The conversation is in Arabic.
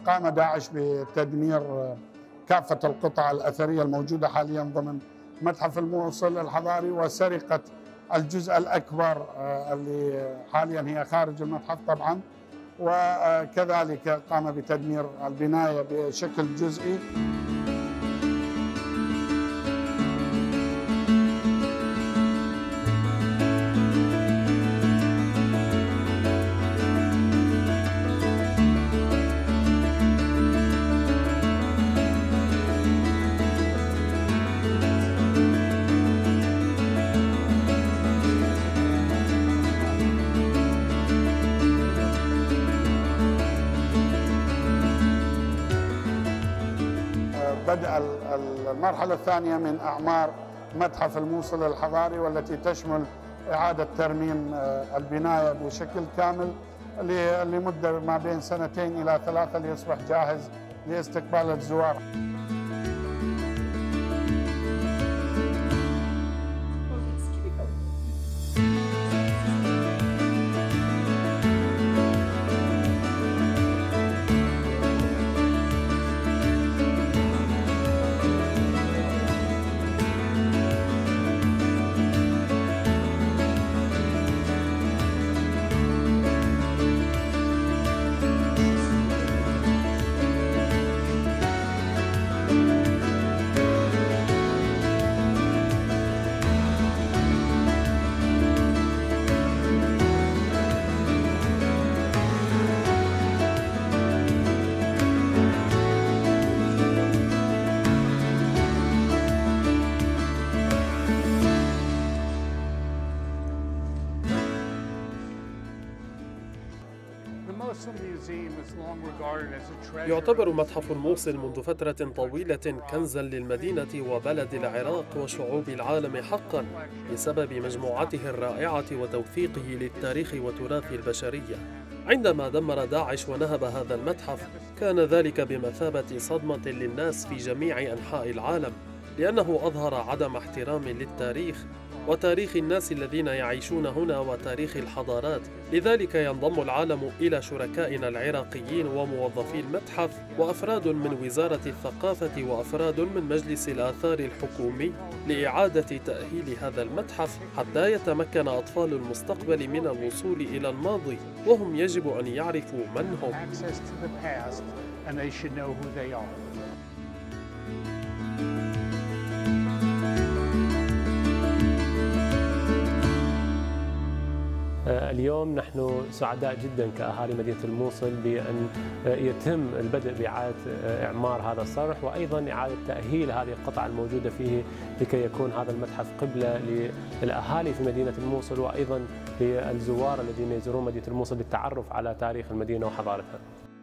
قام داعش بتدمير كافة القطع الأثرية الموجودة حاليا ضمن متحف الموصل الحضاري، وسرقة الجزء الأكبر اللي حاليا هي خارج المتحف طبعا، وكذلك قام بتدمير البناية بشكل جزئي. بدأ المرحلة الثانية من أعمار متحف الموصل الحضاري، والتي تشمل إعادة ترميم البناية بشكل كامل لمدة ما بين 2 إلى 3 ليصبح جاهز لاستقبال الزوار. يعتبر متحف الموصل منذ فترة طويلة كنزاً للمدينة وبلد العراق وشعوب العالم حقاً، بسبب مجموعته الرائعة وتوثيقه للتاريخ وتراث البشرية. عندما دمر داعش ونهب هذا المتحف، كان ذلك بمثابة صدمة للناس في جميع أنحاء العالم، لأنه أظهر عدم احترام للتاريخ وتاريخ الناس الذين يعيشون هنا وتاريخ الحضارات. لذلك ينضم العالم إلى شركائنا العراقيين وموظفي المتحف وأفراد من وزارة الثقافة وأفراد من مجلس الآثار الحكومي لإعادة تأهيل هذا المتحف، حتى يتمكن أطفال المستقبل من الوصول إلى الماضي، وهم يجب أن يعرفوا من هم. اليوم نحن سعداء جدا كأهالي مدينة الموصل بأن يتم البدء بإعادة إعمار هذا الصرح، وأيضا إعادة تأهيل هذه القطع الموجودة فيه لكي يكون هذا المتحف قبلة للأهالي في مدينة الموصل، وأيضا للزوار الذين يزورون مدينة الموصل للتعرف على تاريخ المدينة وحضارتها.